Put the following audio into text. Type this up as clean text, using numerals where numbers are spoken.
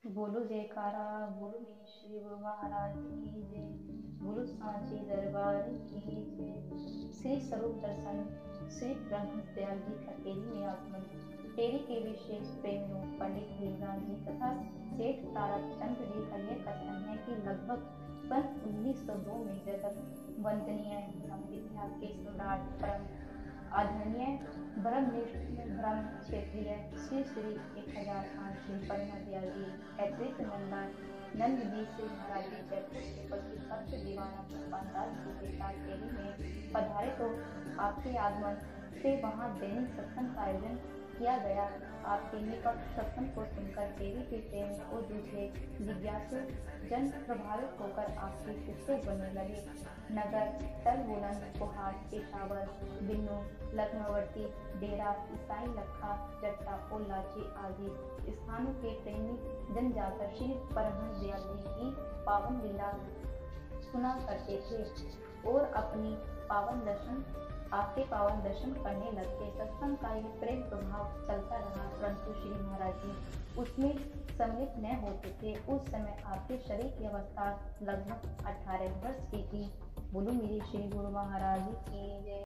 बोलो जयकारा, बोलो मेरे श्री गुरु महाराज की जय। बोलो सांची दरबार की जय। श्री स्वरूप दर्शन श्री ब्रह्म दयाल जी का तेरी में आगमन, तेरी के विशेष प्रेम पंडित देवराज जी तथा सेठ ताराचंद जी का यह कथन है कि लगभग सन 1902 में जगत वंदनीय इतिहास के सम्राट परम आदरणीय ब्रह्म क्षेत्रीय श्री श्री 1008 श्री परमदयाल जी अतिरिक्त नंद जी श्री महाराज जी जयपुर के प्रसिद्ध भक्त दीवाना पुष्पादास जी के साथ देवी में पधारे तो आपके आगमन से वहां दैनिक सत्संग का आयोजन किया गया। आपके निकट सत्संग को सुनकर देवी के प्रेम और दूसरे जिज्ञासु जन प्रभावित होकर आपके शिष्य बनने लगे। नगर तलबुलंद कुहाट पेशावर बिन्नू लखनऊवर्ती डेरा ईसाई लखा जट्टा और लाची आदि स्थानों के प्रेमी जन जाकर श्री परमदयाल जी की पावन लीला सुना करते थे और आपके पावन दर्शन करने लगते। सत्संग का ये प्रेम प्रभाव चलता रहा, परंतु श्री महाराज जी उसमें सम्मिलित न होते थे। उस समय आपके शरीर की अवस्था लगभग 18 वर्ष की थी। बोलो मेरे श्री गुरु महाराज की जय।